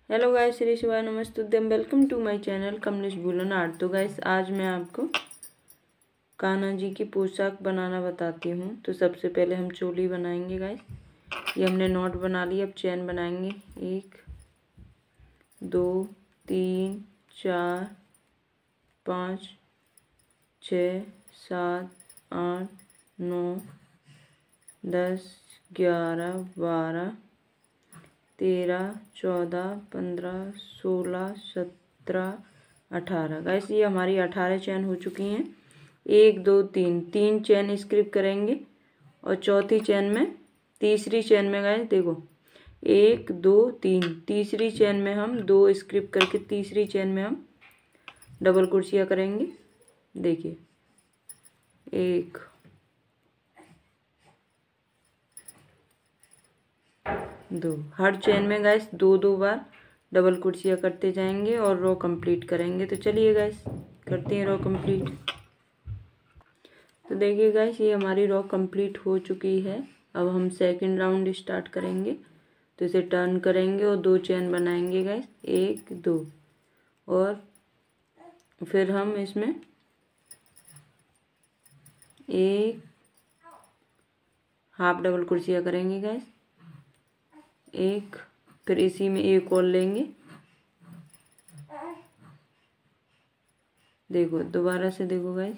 Hello guys, Shri शिवाय नमस्तुभ्यं। Welcome to my channel Kamlesh Bulan art. तो गाइस आज मैं आपको कान्हा जी की पोशाक बनाना बताती हूँ। तो सबसे पहले हम चोली बनाएंगे गाइस। ये हमने नॉट बना लिया। अब चैन बनाएंगे 1 2 3 4 5 6 7 8 9 10 11 12 13 14 15 16 17 18। गाइस ये हमारी 18 चैन हो चुकी हैं। 1 2 3 चैन स्किप करेंगे और चौथी चैन में तीसरी चैन में गाइस देखो 1 2 3 तीसरी चैन में हम 2 स्किप करके तीसरी चैन में हम डबल क्रोशिया करेंगे। देखिए 1 2। हर चेन में गाइस 2 बार डबल क्रोशिया करते जाएंगे और रो कंप्लीट करेंगे। तो चलिए गाइस करते हैं रो कंप्लीट। तो देखिए गाइस ये हमारी रो कंप्लीट हो चुकी है। अब हम सेकंड राउंड स्टार्ट करेंगे। तो इसे टर्न करेंगे और 2 चेन बनाएंगे गाइस 1 2 और फिर हम इसमें एक हाफ डबल क्रोशिया करेंगे गाइस एक, फिर इसी में एक और लेंगे। देखो दोबारा से देखो गाइस,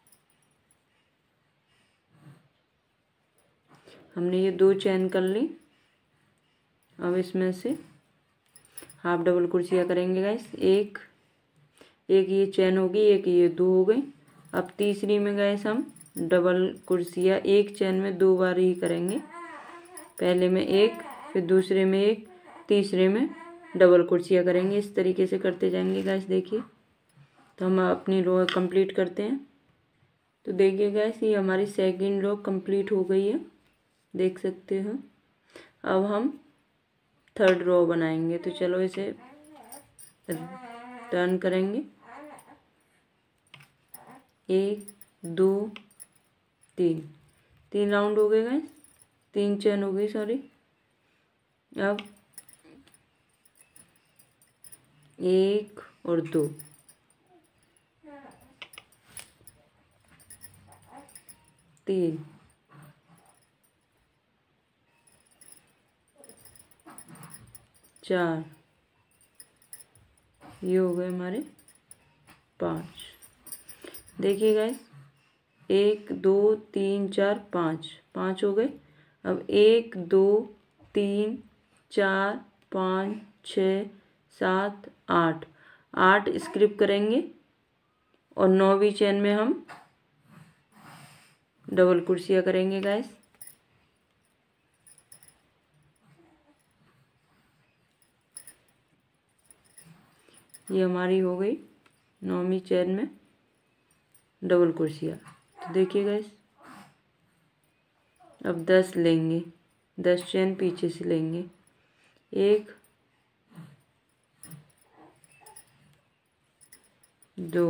हमने ये 2 चैन कर ली। अब इसमें से हाफ डबल क्रोशिया करेंगे गाइस एक ये चैन होगी, एक ये 2 हो गई। अब तीसरी में गाइस हम डबल क्रोशिया एक चैन में 2 बार ही करेंगे। पहले में एक, फिर दूसरे में एक, तीसरे में डबल क्रोशिया करेंगे। इस तरीके से करते जाएंगे गाइस। देखिए तो हम अपनी रो कंप्लीट करते हैं। तो देखिए गाइस ये हमारी सेकंड रो कंप्लीट हो गई है, देख सकते हो। अब हम थर्ड रो बनाएंगे। तो चलो इसे टर्न करेंगे 1 2 3 राउंड हो गए गाइस, 3 चैन हो गई सॉरी। अब 1 और 2 3 4, ये हो गए हमारे 5। देखिए गाइस 1 2 3 4 5 हो गए। अब 1 2 3 4 5 6 7 8 स्किप करेंगे और 9वीं चैन में हम डबल क्रोशिया करेंगे गाइस। ये हमारी हो गई 9वीं चैन में डबल क्रोशिया। तो देखिए गाइस अब 10 लेंगे, 10 चैन पीछे से लेंगे 1 2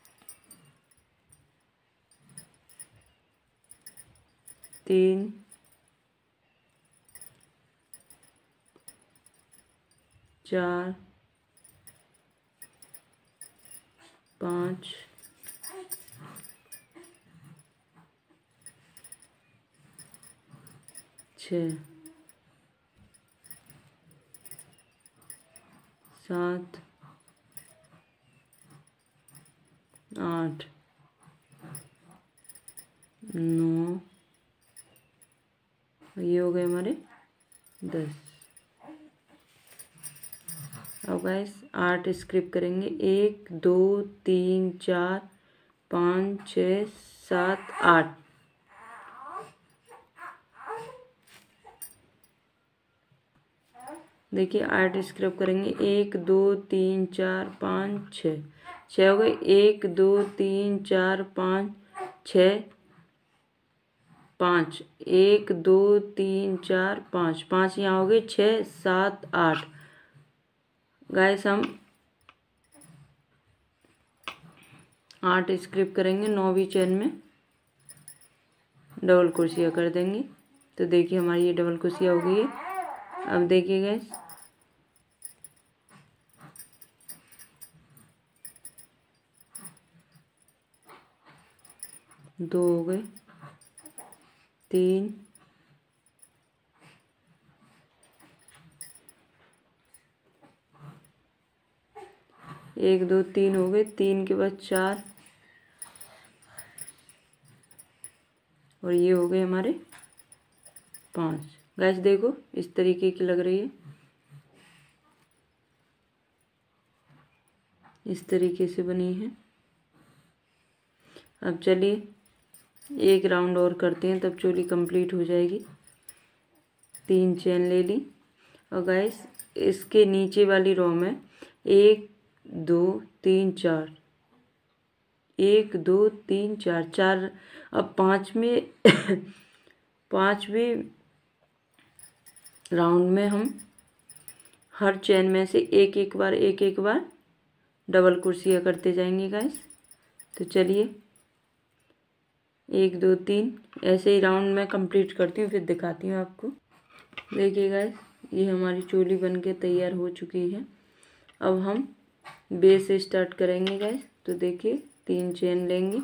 3 4 5 6 7 8 9, ये हो गए हमारे 10। अब गाइस 8 स्किप करेंगे 1 2 3 4 5 6 7 8। देखिए 8 स्किप करेंगे 1 2 3 4 5 6 हो गए। 1 2 3 4 5 6 5 1 2 3 4 5 यहाँ हो गए 6 7 8। गाइस हम 8 स्किप करेंगे, 9वीं चैन में डबल क्रोशिया कर देंगे। तो देखिए हमारी ये डबल क्रोशिया हो गई है। अब देखिए गाइस 2 हो गए, 3, 1 2 3 हो गए, 3 के बाद 4 और ये हो गए हमारे 5। गैस देखो इस तरीके की लग रही है, इस तरीके से बनी है। अब चलिए एक राउंड और करते हैं, तब चोली कंप्लीट हो जाएगी। 3 चेन ले ली और गैस इसके नीचे वाली रो में 1 2 3 4, 1 2 3 4 4। अब 5वें राउंड में हम हर चेन में से एक एक बार डबल कुर्सियाँ करते जाएंगे गाइस। तो चलिए 1 2 3 ऐसे ही राउंड में कंप्लीट करती हूँ, फिर दिखाती हूँ आपको। देखिए गाइस ये हमारी चोली बनके तैयार हो चुकी है। अब हम बेस से स्टार्ट करेंगे गाइस। तो देखिए 3 चेन लेंगे,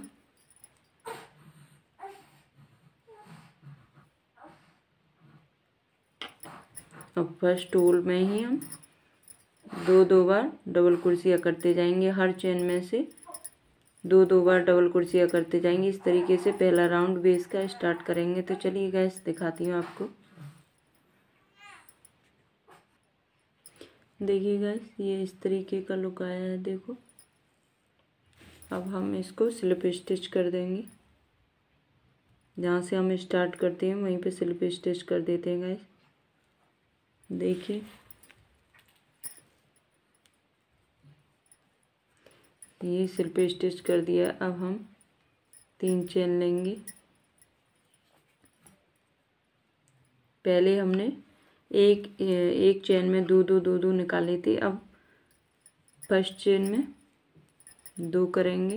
अब फर्स्ट होल में ही हम 2 बार डबल कुर्सियाँ करते जाएंगे। हर चेन में से 2 बार डबल कुर्सियाँ करते जाएंगे। इस तरीके से पहला राउंड बेस का स्टार्ट करेंगे। तो चलिए गाइस दिखाती हूँ आपको। देखिए गाइस ये इस तरीके का लुक आया है, देखो। अब हम इसको स्लिप स्टिच कर देंगे। जहाँ से हम स्टार्ट करते हैं वहीं पे स्लिप स्टिच कर देते हैं गाइस। देखिए ये स्लिप स्टिच कर दिया। अब हम 3 चेन लेंगे। पहले हमने एक चेन में दो निकाले थे। अब फर्स्ट चेन में 2 करेंगे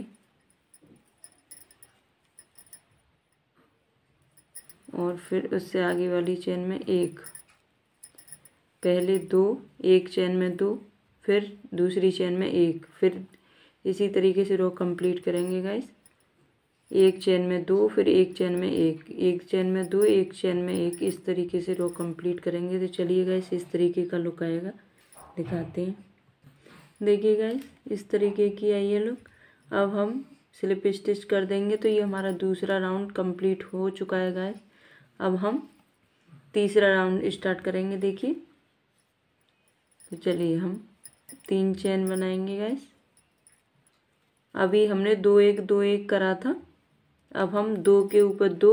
और फिर उससे आगे वाली चेन में 1। पहले 2, एक चेन में 2, फिर दूसरी चेन में 1, फिर इसी तरीके से रो कंप्लीट करेंगे गाइस। एक चेन में 2, फिर एक चेन में 1, एक चेन में 2, एक चेन में 1, इस तरीके से रो कंप्लीट करेंगे। तो चलिए गाइस इस तरीके का लुक आएगा, दिखाते हैं। देखिए गाइस इस तरीके की आई है लुक। अब हम स्लिप स्टिच कर देंगे। तो ये हमारा दूसरा राउंड कंप्लीट हो चुका है गाइस। अब हम तीसरा राउंड स्टार्ट करेंगे। देखिए तो चलिए हम 3 चेन बनाएंगे गाइस। अभी हमने 2 1 2 1 करा था। अब हम 2 के ऊपर 2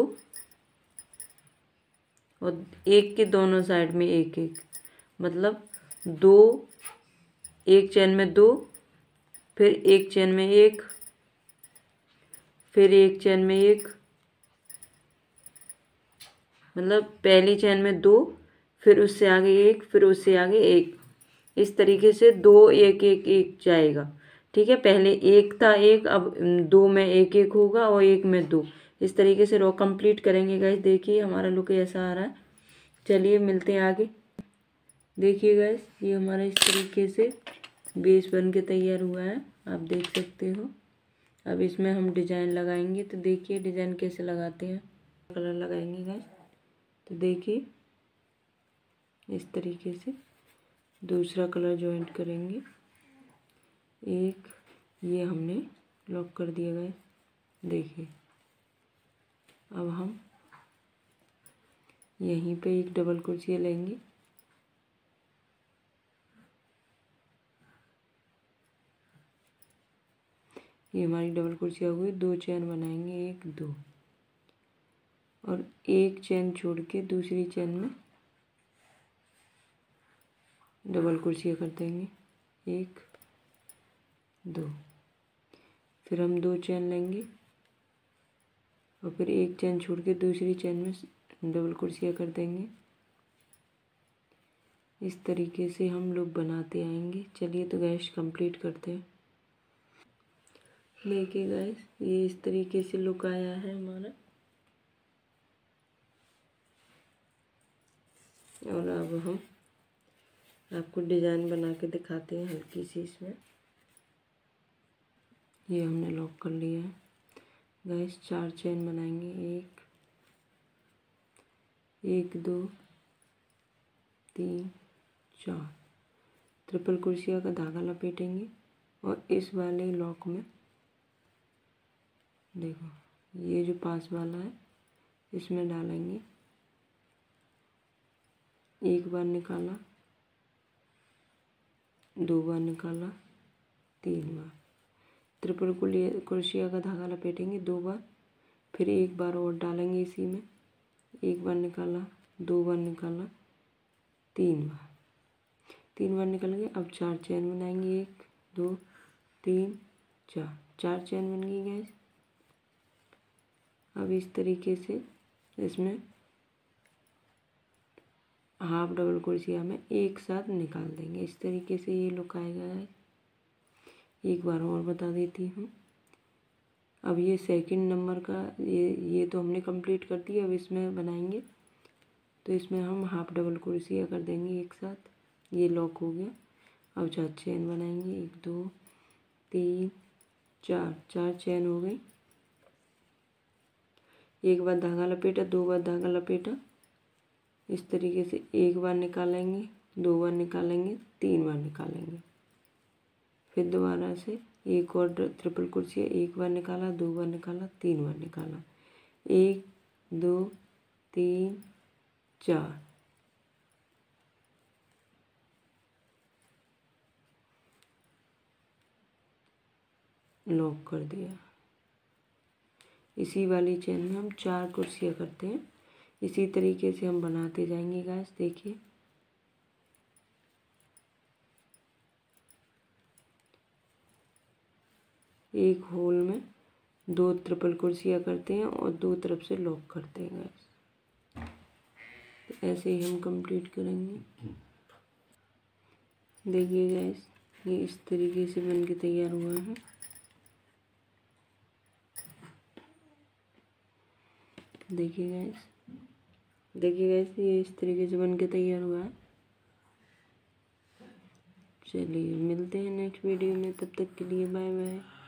और 1 के दोनों साइड में 1 1, मतलब 2, एक चेन में 2, फिर एक चेन में 1, फिर एक चेन में 1, मतलब पहली चेन में 2, फिर उससे आगे 1, फिर उससे आगे 1, इस तरीके से 2 1 1 1 जाएगा। ठीक है, पहले 1 था 1, अब 2 में 1 1 होगा और 1 में 2, इस तरीके से रो कंप्लीट करेंगे गाइस। देखिए हमारा लुक ऐसा आ रहा है। चलिए मिलते हैं आगे। देखिए गाइस ये हमारा इस तरीके से बेस बन के तैयार हुआ है, आप देख सकते हो। अब इसमें हम डिजाइन लगाएंगे। तो देखिए डिजाइन कैसे लगाते हैं। कलर लगाएंगे गाइस। तो देखिए इस तरीके से दूसरा कलर ज्वाइंट करेंगे। एक ये हमने लॉक कर दिया गाइस। देखिए अब हम यहीं पे एक डबल कुर्सियाँ लेंगे। ये हमारी डबल कुर्सियाँ हो गई। 2 चेन बनाएंगे, 1 2, और एक चेन छोड़ के दूसरी चेन में डबल कुर्सियाँ कर देंगे, 1 2, फिर हम 2 चेन लेंगे और फिर एक चेन छोड़ के दूसरी चेन में डबल कुर्सियाँ कर देंगे। इस तरीके से हम लोग बनाते आएंगे। चलिए तो गैस कंप्लीट करते हैं। देखिए गैस ये इस तरीके से लुक आया है हमारा। और अब हम आपको डिज़ाइन बना के दिखाते हैं हल्की सी। इसमें ये हमने लॉक कर लिया है। गैस 4 चेन बनाएंगे। एक 2 3 4। ट्रिपल क्रोशिया का धागा लपेटेंगे और इस वाले लॉक में देखो ये जो पास वाला है इसमें डालेंगे। एक बार निकाला, 2 बार निकाला, 3 बार। ट्रिपल क्रोशिया का धागा लपेटेंगे 2 बार, फिर एक बार और डालेंगे इसी में। एक बार निकाला, 2 बार निकाला, 3 बार। 3 बार निकल गए। अब 4 चेन बनाएंगे। 1 2 3 4। 4 चेन बन गई गैस। अब इस तरीके से इसमें हाफ डबल क्रोशिया में एक साथ निकाल देंगे। इस तरीके से ये लुक आएगा गैस। एक बार और बता देती हूँ। अब ये सेकंड नंबर का ये तो हमने कंप्लीट कर दिया। अब इसमें बनाएंगे तो इसमें हम हाफ डबल क्रोशिया कर देंगे एक साथ। ये लॉक हो गया। अब 4 चेन बनाएंगे। 1 2 3 4। 4 चेन हो गई। एक बार धागा लपेटा, 2 बार धागा लपेटा। इस तरीके से एक बार निकालेंगे, 2 बार निकालेंगे, 3 बार निकालेंगे। फिर दोबारा से एक और ट्रिपल क्रोशिया। एक बार निकाला, 2 बार निकाला, 3 बार निकाला। 1 2 3 4। लॉक कर दिया। इसी वाली चेन में हम 4 क्रोशिया करते हैं। इसी तरीके से हम बनाते जाएंगे गाइस। देखिए एक होल में 2 ट्रिपल क्रोशिया करते हैं और 2 तरफ से लॉक करते हैं गाइस। तो ऐसे ही हम कंप्लीट करेंगे। देखिए गाइस ये इस तरीके से बन के तैयार हुआ है। देखिए गाइस ये इस तरीके से बन के तैयार हुआ है। चलिए मिलते हैं नेक्स्ट वीडियो में। तब तक के लिए बाय बाय।